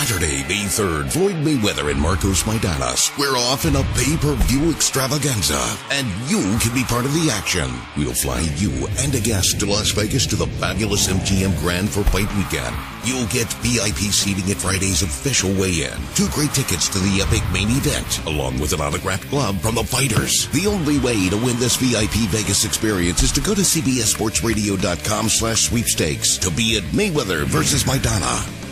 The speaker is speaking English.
Saturday, May 3rd, Floyd Mayweather and Marcos Maidana square off in a pay-per-view extravaganza, and you can be part of the action. We'll fly you and a guest to Las Vegas to the fabulous MGM Grand for Fight Weekend. You'll get VIP seating at Friday's official weigh-in, 2 great tickets to the epic main event, along with an autographed glove from the fighters. The only way to win this VIP Vegas experience is to go to cbssportsradio.com/sweepstakes to be at Mayweather versus Maidana.